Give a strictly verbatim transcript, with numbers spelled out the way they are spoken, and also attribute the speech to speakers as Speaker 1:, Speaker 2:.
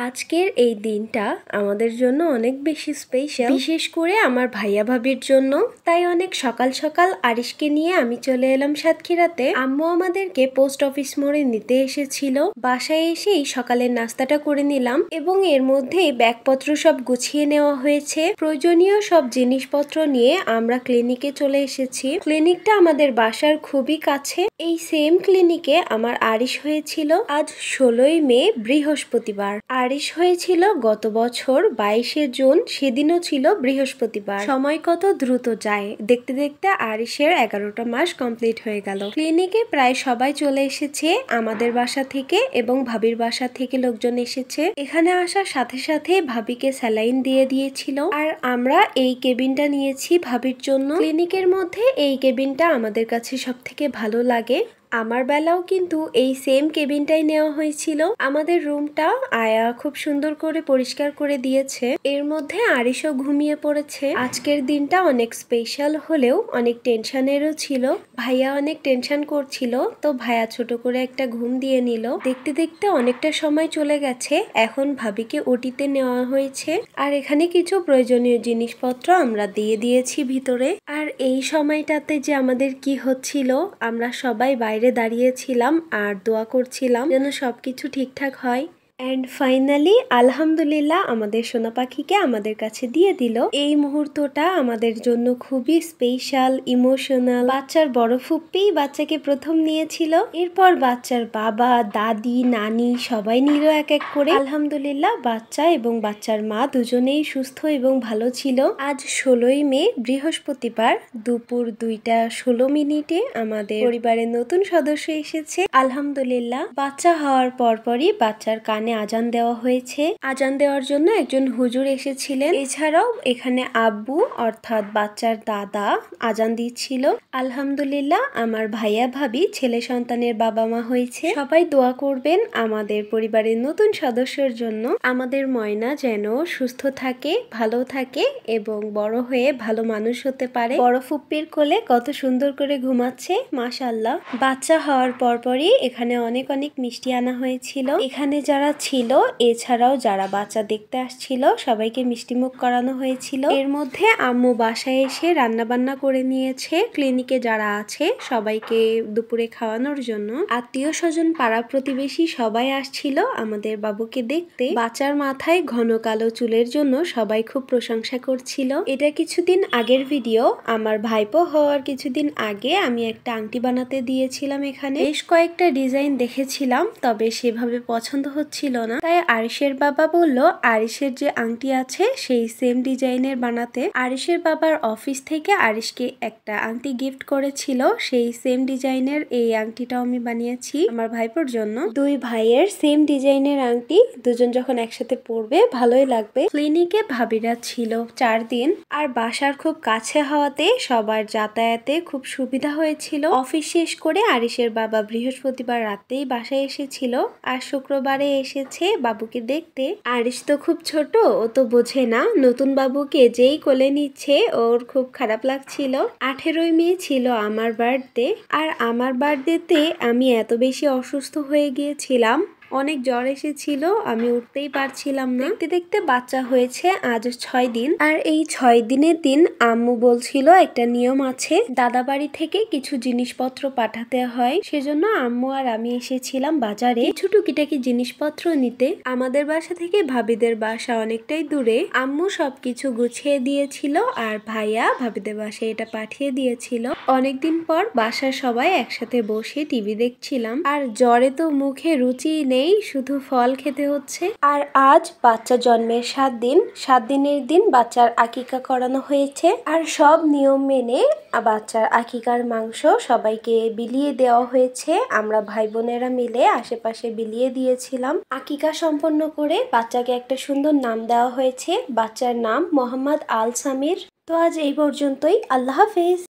Speaker 1: আজকের এই দিনটা আমাদের জন্য অনেক বেশি স্পেশাল, বিশেষ করে আমার ভাইয়া ভাবির জন্য। তাই অনেক সকাল সকাল আরিশকে নিয়ে আমি চলে এলাম সাতক্ষীরাতে। আম্মু আমাদেরকে পোস্ট অফিস মোড়ে নিতে এসেছিল। বাসায় এসেই সকালের নাস্তাটা করে নিলাম এবং এর মধ্যেই ব্যাগপত্র সব গুছিয়ে নেওয়া হয়েছে। প্রয়োজনীয় সব জিনিসপত্র নিয়ে আমরা ক্লিনিকে চলে এসেছি। ক্লিনিকটা আমাদের বাসার খুবই কাছে। এই সেম ক্লিনিকে আমার আরিশ হয়েছিল আজ ষোলোই মে বৃহস্পতিবার। আরিশ হয়েছিল গত বছর বাইশে জুন, সেদিনও ছিল বৃহস্পতিবার। সময় কত দ্রুত যায়, দেখতে দেখতে আরিশের এগারোটা মাস কমপ্লিট হয়ে গেল। ক্লিনিকে প্রায় সবাই চলে এসেছে আমাদের বাসা থেকে এবং ভাবির বাসা থেকে লোকজন এসেছে। এখানে আসার সাথে সাথে ভাবিকে স্যালাইন দিয়ে দিয়েছিল আর আমরা এই কেবিনটা নিয়েছি ভাবির জন্য। ক্লিনিকের মধ্যে এই কেবিনটা আমাদের কাছে সব থেকে ভালো লাগে। আমার বেলাও কিন্তু এই সেম কেবিনটাই নেওয়া হয়েছিল। আমাদের রুমটা আয়া খুব সুন্দর করে পরিষ্কার করে দিয়েছে। এর মধ্যে আরিশও ঘুমিয়ে পড়েছে। আজকের দিনটা অনেক স্পেশাল হলেও অনেক টেনশনেরও ছিল। ভাইয়া অনেক টেনশন করছিল, তো ভাইয়া ছোট করে একটা ঘুম দিয়ে নিল। দেখতে দেখতে অনেকটা সময় চলে গেছে। এখন ভাবিকে ওটিতে নেওয়া হয়েছে আর এখানে কিছু প্রয়োজনীয় জিনিসপত্র আমরা দিয়ে দিয়েছি ভিতরে। আর এই সময়টাতে যে আমাদের কি হচ্ছিল, আমরা সবাই বাইরে দাঁড়িয়েছিলাম আর দোয়া করছিলাম যেন সবকিছু ঠিকঠাক হয়। এন্ড ফাইনালি আলহামদুলিল্লাহ আমাদের সোনা পাখিকে আমাদের কাছে দিয়ে দিল। এই মুহূর্তটা আমাদের জন্য খুবই স্পেশাল, ইমোশনাল। বাচ্চার বড় ফুপ্পি বাচ্চাকে প্রথম নিয়েছিল, এরপর বাচ্চার বাবা, দাদি, নানি সবাই নিল এক এক করে। আলহামদুলিল্লাহ বাচ্চা এবং বাচ্চার মা দুজনেই সুস্থ এবং ভালো ছিল। আজ ষোলোই মে বৃহস্পতিবার দুপুর দুইটা ষোলো মিনিটে আমাদের পরিবারের নতুন সদস্য এসেছে। আলহামদুলিল্লাহ বাচ্চা হওয়ার পরপরই বাচ্চার কানে আজান দেওয়া হয়েছে। আজান দেওয়ার জন্য একজন হুজুর এসেছিলেন। এছাড়াও এখানে আব্বু অর্থাৎ বাচ্চার দাদা আজান দিচ্ছিল। আলহামদুলিল্লাহ আমার ভাইয়া ভাবি ছেলে সন্তানের বাবা মা হয়েছে। সবাই দোয়া করবেন আমাদের পরিবারের নতুন সদস্যর জন্য। আমাদের ময়না যেন সুস্থ থাকে, ভালো থাকে এবং বড় হয়ে ভালো মানুষ হতে পারে। বড় ফুপ্পির কোলে কত সুন্দর করে ঘুমাচ্ছে, মাশাআল্লাহ। বাচ্চা হওয়ার পরপরই এখানে অনেক অনেক মিষ্টি আনা হয়েছিল। এখানে যারা ছিল এছাড়াও যারা বাচ্চা দেখতে আসছিল সবাইকে মিষ্টি মুখ করানো হয়েছিল। এর মধ্যে আম্মু বাসায় এসে রান্না বান্না করে নিয়েছে ক্লিনিকে যারা আছে সবাইকে দুপুরে খাওয়ানোর জন্য। আত্মীয় স্বজন, পাড়া প্রতিবেশী সবাই আসছিল আমাদের বাবুকে দেখতে। বাচ্চার মাথায় ঘন কালো চুলের জন্য সবাই খুব প্রশংসা করছিল। এটা কিছুদিন আগের ভিডিও। আমার ভাইপো হওয়ার কিছুদিন আগে আমি একটা আংটি বানাতে দিয়েছিলাম। এখানে বেশ কয়েকটা ডিজাইন দেখেছিলাম, তবে সেভাবে পছন্দ হচ্ছিল না। তাই আরিশের বাবা বলল আরিশের যে আংটি আছে সেই সেম ডিজাইনের বানাতে। আরিশের বাবার অফিস থেকে আরিশকে একটা আংটি গিফট করেছিল, সেই সেম ডিজাইনের এই আংটিটাও আমি বানিয়েছি আমার ভাইপোর জন্য। দুই ভাইয়ের সেম ডিজাইনের আংটি, দুজন যখন একসাথে পরবে ভালোই লাগবে। ক্লিনিকে ভাবিরা ছিল চার দিন আর বাসার খুব কাছে হওয়াতে সবার যাতায়াতে খুব সুবিধা হয়েছিল। অফিস শেষ করে আরিশের বাবা বৃহস্পতিবার রাতেই বাসায় এসেছিল আর শুক্রবারে এসেছে বাবুকে দেখতে। আরিশ তো খুব ছোট, ও তো বোঝে না। নতুন বাবুকে যেই কোলে নিচ্ছে ওর খুব খারাপ লাগছিল। আঠেরোই মে ছিল আমার বার্থডে আর আমার বার্থডেতে আমি এত বেশি অসুস্থ হয়ে গিয়েছিলাম, অনেক জ্বর এসেছিল, আমি উঠতেই পারছিলাম না। দেখতে দেখতে বাচ্চা হয়েছে আজ ছয় দিন। আর এই ছয় দিনের দিন আম্মু বলছিল একটা নিয়ম আছে, দাদা বাড়ি থেকে কিছু জিনিসপত্র পাঠাতে হয়। সেজন্য আম্মু আর আমি এসেছিলাম বাজারে কিছু টুকিটাকি জিনিসপত্র নিতে। আমাদের বাসা থেকে ভাবিদের বাসা অনেকটাই দূরে। আম্মু সবকিছু গুছিয়ে দিয়েছিল আর ভাইয়া ভাবিদের বাসায় এটা পাঠিয়ে দিয়েছিল। অনেকদিন পর বাসার সবাই একসাথে বসে টিভি দেখছিলাম আর জ্বরে তো মুখে রুচি নেই, শুধু ফল খেতে হচ্ছে। আর আজ বাচ্চা জন্মের সাত দিন সাত দিনের দিন বাচ্চার আকিকা করানো হয়েছে আর সব নিয়ম মেনে বাচ্চার আকিকার মাংস সবাইকে বিলিয়ে দেওয়া হয়েছে। আমরা ভাই বোনেরা মিলে আশেপাশে বিলিয়ে দিয়েছিলাম। আকিকা সম্পন্ন করে বাচ্চাকে একটা সুন্দর নাম দেওয়া হয়েছে। বাচ্চার নাম মোহাম্মদ আল সামির। তো আজ এই পর্যন্তই। আল্লাহ হাফেজ।